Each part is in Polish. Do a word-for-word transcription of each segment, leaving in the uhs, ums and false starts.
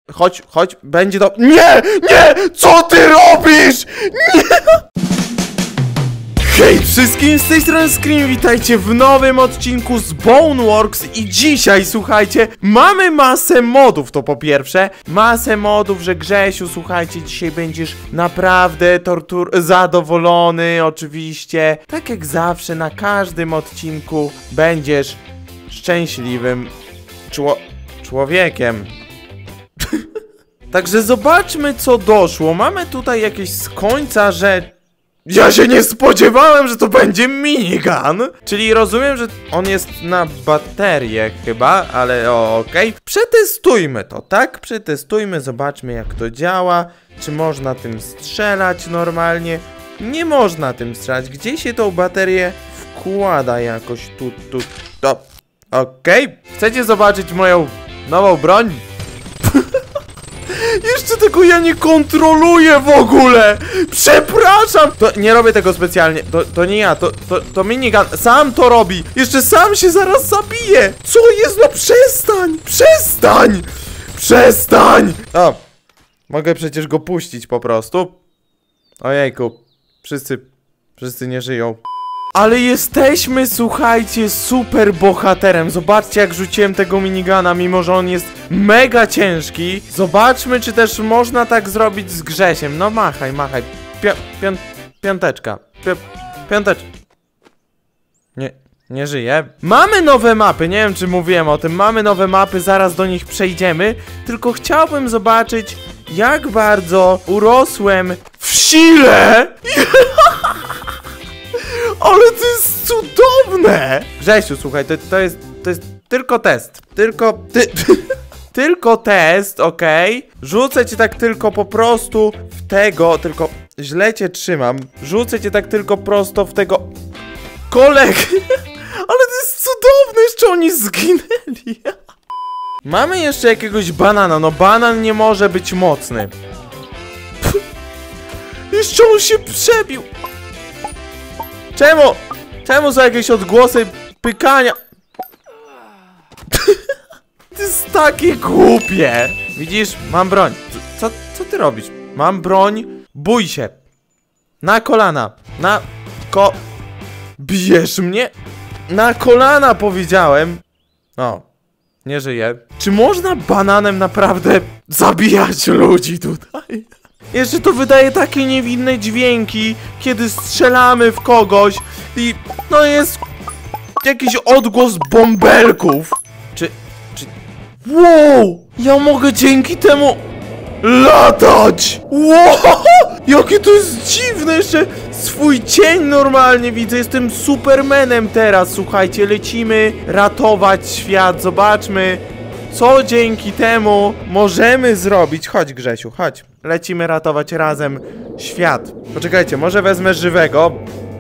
chodź, chodź, będzie do... Nie, nie, co ty robisz? Nie! Hej wszystkim, z tej strony Scream, witajcie w nowym odcinku z Boneworks i dzisiaj, słuchajcie, mamy masę modów, to po pierwsze, masę modów, że Grzesiu, słuchajcie, dzisiaj będziesz naprawdę tortur... zadowolony, oczywiście, tak jak zawsze, na każdym odcinku będziesz szczęśliwym czło... człowiekiem. Także zobaczmy, co doszło. Mamy tutaj jakieś z końca, że... Ja się nie spodziewałem, że to będzie minigun. Czyli rozumiem, że on jest na baterię chyba, ale okej. Okay. Przetestujmy to, tak? Przetestujmy, zobaczmy, jak to działa. Czy można tym strzelać normalnie? Nie można tym strzelać. Gdzie się tą baterię wkłada jakoś tu, tu, to. Okej. Okay. Chcecie zobaczyć moją nową broń? Jeszcze tego ja nie kontroluję w ogóle! Przepraszam! To nie robię tego specjalnie. To, to nie ja, to, to, to minigun sam to robi. Jeszcze sam się zaraz zabije! Co jest? No przestań! Przestań! Przestań! O! Mogę przecież go puścić po prostu. Ojejku. Wszyscy, wszyscy nie żyją. Ale jesteśmy, słuchajcie, super bohaterem. Zobaczcie, jak rzuciłem tego minigana, mimo że on jest mega ciężki. Zobaczmy, czy też można tak zrobić z Grzesiem. No machaj, machaj. Pią, pią, piąteczka. Pią, piąteczka. Nie, nie żyje. Mamy nowe mapy, nie wiem, czy mówiłem o tym. Mamy nowe mapy, zaraz do nich przejdziemy. Tylko chciałbym zobaczyć, jak bardzo urosłem w sile. Ale to jest cudowne! Grzesiu, słuchaj, to, to jest, to jest tylko test. Tylko, ty, tylko test, okej? Okay? Rzucę cię tak tylko po prostu w tego, tylko źle cię trzymam. Rzucę cię tak tylko prosto w tego kolegę. Ale to jest cudowne, jeszcze oni zginęli. Mamy jeszcze jakiegoś banana, no banan nie może być mocny. Jeszcze on się przebił. Czemu? Czemu są jakieś odgłosy pykania? To jest takie głupie. Widzisz? Mam broń. Co, co ty robisz? Mam broń. Bój się. Na kolana. Na ko... Bijesz mnie? Na kolana powiedziałem. O. Nie żyję. Czy można bananem naprawdę zabijać ludzi tutaj? Jeszcze to wydaje takie niewinne dźwięki, kiedy strzelamy w kogoś i no jest jakiś odgłos bąbelków. Czy, czy... Wow! Ja mogę dzięki temu latać! Wow! Jakie to jest dziwne! Jeszcze swój cień normalnie widzę. Jestem Supermanem teraz, słuchajcie. Lecimy ratować świat. Zobaczmy, co dzięki temu możemy zrobić. Chodź, Grzesiu, chodź. Lecimy ratować razem świat. Poczekajcie, może wezmę żywego.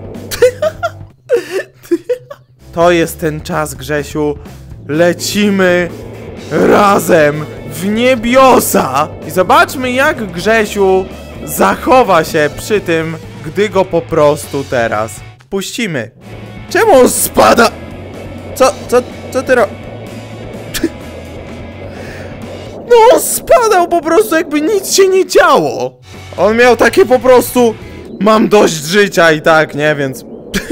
To jest ten czas, Grzesiu. Lecimy razem w niebiosa. I zobaczmy, jak Grzesiu zachowa się przy tym, gdy go po prostu teraz puścimy. Czemu on spada? Co, co, co ty ro... No on spadał po prostu, jakby nic się nie działo. On miał takie po prostu... Mam dość życia i tak, nie? Więc...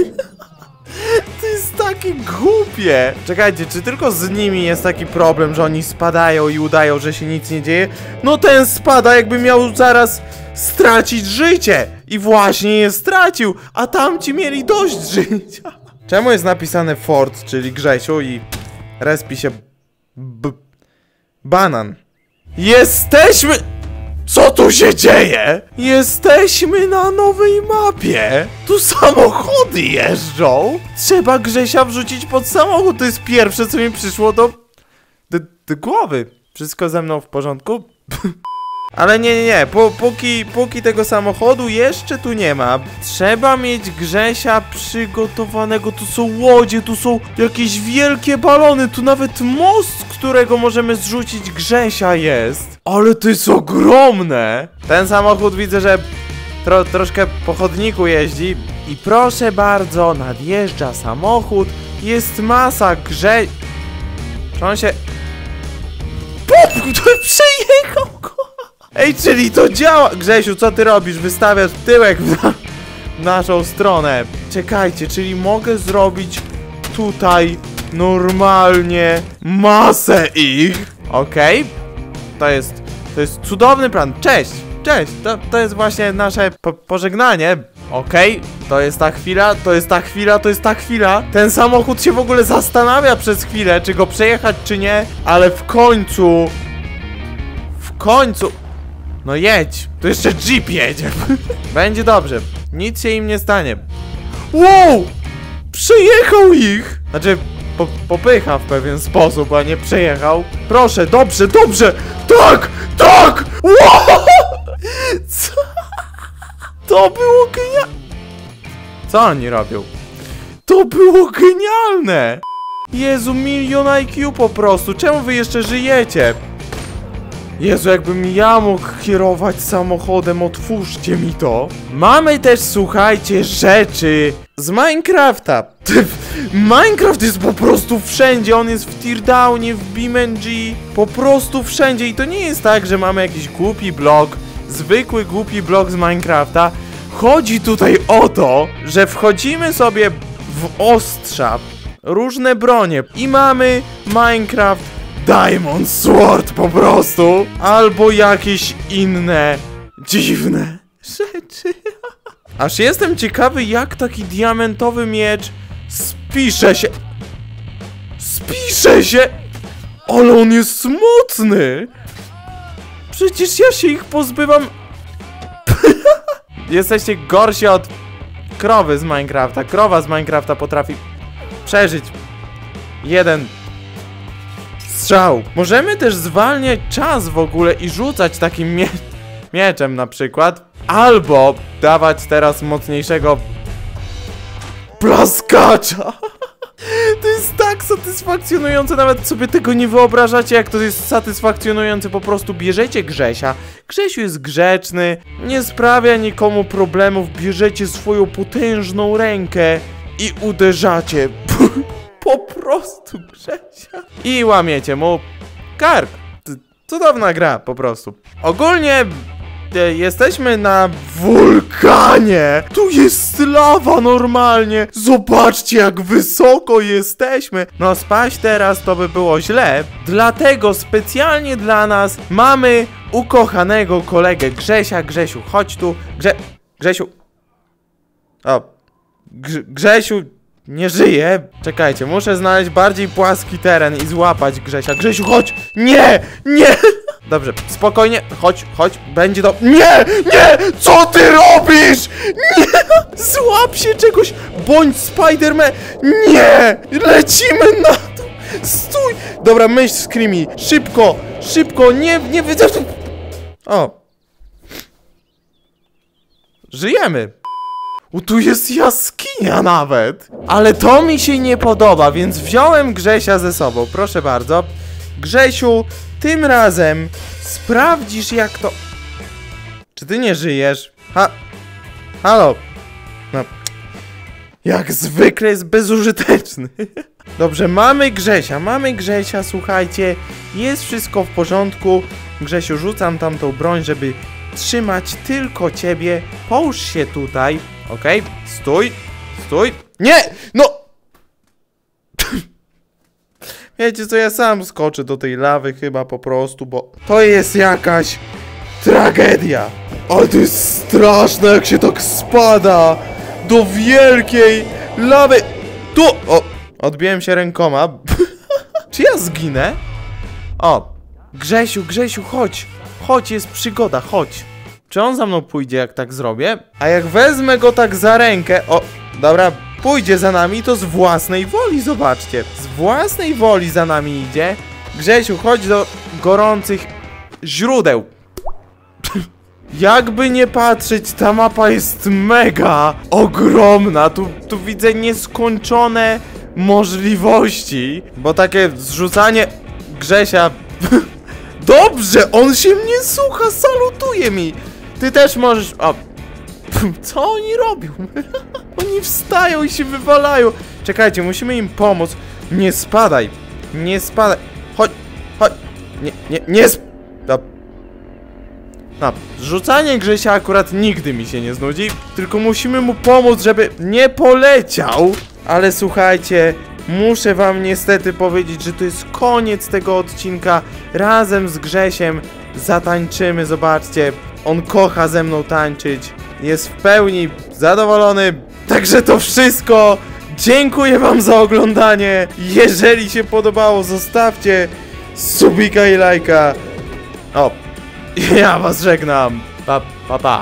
To jest takie głupie. Czekajcie, czy tylko z nimi jest taki problem, że oni spadają i udają, że się nic nie dzieje? No ten spada, jakby miał zaraz stracić życie. I właśnie je stracił, a tamci mieli dość życia. Czemu jest napisane Ford, czyli Grzesiu, i respi się b... banan? Jesteśmy... Co tu się dzieje? Jesteśmy na nowej mapie. Tu samochody jeżdżą. Trzeba Grzesia wrzucić pod samochód. To jest pierwsze, co mi przyszło do... do, do głowy. Wszystko ze mną w porządku? Ale nie, nie, nie. P póki, póki tego samochodu jeszcze tu nie ma. Trzeba mieć Grzesia przygotowanego. Tu są łodzie, tu są jakieś wielkie balony. Tu nawet most, z którego możemy zrzucić Grzesia jest. Ale to jest ogromne. Ten samochód widzę, że tro troszkę po chodniku jeździ. I proszę bardzo, nadjeżdża samochód. Jest masa Grze... Czy on się... Pop! Kto przejechał? Okej, okay, czyli to działa. Grzesiu, co ty robisz? Wystawiasz tyłek w, na w naszą stronę. Czekajcie, czyli mogę zrobić tutaj normalnie masę ich. Okej, okay. To jest, to jest cudowny plan. Cześć, cześć, to, to jest właśnie nasze po pożegnanie. Okej, okay. To jest ta chwila, to jest ta chwila, to jest ta chwila. Ten samochód się w ogóle zastanawia przez chwilę, czy go przejechać, czy nie. Ale w końcu... W końcu... No jedź, to jeszcze Jeep jedzie. Będzie dobrze, nic się im nie stanie. Wow! Przejechał ich! Znaczy, po popycha w pewien sposób, a nie przejechał. Proszę, dobrze, dobrze! Tak! Tak! Wow! Co? To było genialne! Co oni robią? To było genialne! Jezu, milion I Q po prostu. Czemu wy jeszcze żyjecie? Jezu, jakbym ja mógł kierować samochodem, otwórzcie mi to. Mamy też, słuchajcie, rzeczy z Minecrafta. Minecraft jest po prostu wszędzie. On jest w Teardownie, w BeamNG. Po prostu wszędzie. I to nie jest tak, że mamy jakiś głupi blok, zwykły głupi blok z Minecrafta. Chodzi tutaj o to, że wchodzimy sobie w ostrza, różne bronie i mamy Minecraft Diamond Sword po prostu. Albo jakieś inne dziwne rzeczy. Aż jestem ciekawy, jak taki diamentowy miecz spisze się. Spisze się! Ale on jest mocny! Przecież ja się ich pozbywam. Jesteście gorsi od krowy z Minecrafta. Krowa z Minecrafta potrafi przeżyć jeden strzał. Możemy też zwalniać czas w ogóle i rzucać takim mie mieczem na przykład. Albo dawać teraz mocniejszego plaskacza. To jest tak satysfakcjonujące, nawet sobie tego nie wyobrażacie, jak to jest satysfakcjonujące. Po prostu bierzecie Grzesia. Grzesiu jest grzeczny, nie sprawia nikomu problemów. Bierzecie swoją potężną rękę i uderzacie po prostu Grzesia i łamiecie mu kark. Cudowna gra po prostu. Ogólnie e, jesteśmy na wulkanie. Tu jest lawa normalnie. Zobaczcie, jak wysoko jesteśmy. No spaść teraz to by było źle. Dlatego specjalnie dla nas mamy ukochanego kolegę Grzesia. Grzesiu, chodź tu. Grze... Grzesiu. O. Grze... Grzesiu nie żyje. Czekajcie, muszę znaleźć bardziej płaski teren i złapać Grzesia. Grzesiu, chodź! Nie! Nie! Dobrze, spokojnie, chodź, chodź, będzie to... Nie! Nie! Co ty robisz? Nie! Złap się czegoś! Bądź Spider-Man! Nie! Lecimy na to! Stój! Dobra, myśl, Screamy! Szybko! Szybko! Nie, nie widzę... O! Żyjemy! U, tu jest jaskinia nawet! Ale to mi się nie podoba, więc wziąłem Grzesia ze sobą. Proszę bardzo. Grzesiu, tym razem sprawdzisz, jak to... Czy ty nie żyjesz? Ha... Halo? No... Jak zwykle jest bezużyteczny. Dobrze, mamy Grzesia, mamy Grzesia, słuchajcie. Jest wszystko w porządku. Grzesiu, rzucam tam tą broń, żeby trzymać tylko ciebie. Połóż się tutaj. Okej, okay. Stój, stój. Nie! No! Wiecie co, ja sam skoczę do tej lawy chyba po prostu, bo to jest jakaś tragedia. Ale to jest straszne, jak się tak spada do wielkiej lawy. Tu! O! Odbiłem się rękoma. Czy ja zginę? O! Grzesiu, Grzesiu, chodź! Chodź, jest przygoda, chodź. Czy on za mną pójdzie, jak tak zrobię? A jak wezmę go tak za rękę... O, dobra, pójdzie za nami, to z własnej woli, zobaczcie. Z własnej woli za nami idzie. Grzesiu, chodź do gorących źródeł. Jakby nie patrzeć, ta mapa jest mega ogromna. Tu, tu widzę nieskończone możliwości. Bo takie zrzucanie Grzesia... Dobrze, on się mnie słucha, salutuje mi. Ty też możesz... O, co oni robią? Oni wstają i się wywalają. Czekajcie, musimy im pomóc. Nie spadaj. Nie spadaj. Chodź, chodź. Nie, nie, nie sp... No, rzucanie Grzesia akurat nigdy mi się nie znudzi, tylko musimy mu pomóc, żeby nie poleciał. Ale słuchajcie, muszę wam niestety powiedzieć, że to jest koniec tego odcinka. Razem z Grzesiem zatańczymy, zobaczcie. On kocha ze mną tańczyć. Jest w pełni zadowolony. Także to wszystko. Dziękuję wam za oglądanie. Jeżeli się podobało, zostawcie subika i lajka. O, ja was żegnam. Pa, pa, pa.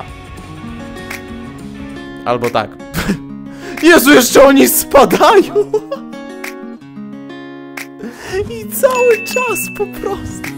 Albo tak. Jezu, jeszcze oni spadają. I cały czas po prostu.